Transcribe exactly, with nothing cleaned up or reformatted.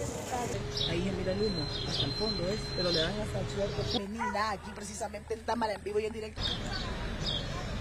Ahí mira el humo, hasta el fondo es, pero le dan hasta el suerte. Venida aquí precisamente en Támara, en vivo y en directo.